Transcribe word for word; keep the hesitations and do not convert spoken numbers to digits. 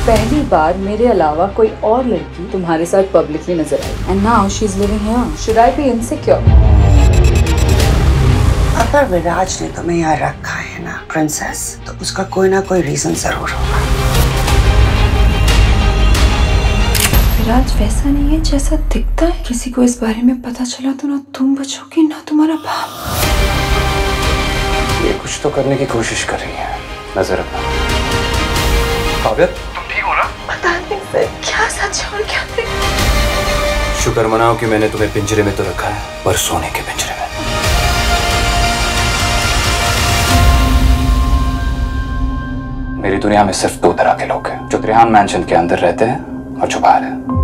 पहली बार मेरे अलावा कोई और लड़की तुम्हारे साथ पब्लिकली नजर आई and now she is living here. Should I be insecure? अगर विराज ने तुम्हें यहाँ रखा है ना प्रिंसेस, तो उसका कोई ना कोई रीजन जरूर होगा। विराज वैसा नहीं है जैसा दिखता है। किसी को इस बारे में पता चला तो ना तुम बचोगी ना तुम्हारा बाप। ये कुछ तो करने की कोशिश कर रही है, नजर रखना। काव्या, तुम ठीक हो ना? पता नहीं सर, क्या सच है और क्या नहीं। शुक्र मनाओ कि मैंने तुम्हें पिंजरे में तो रखा है, पर सोने के पिंजरे में। मेरी दुनिया में सिर्फ दो तरह के लोग हैं, जो त्रिहान मैंशन के अंदर रहते हैं और जो बाहर हैं।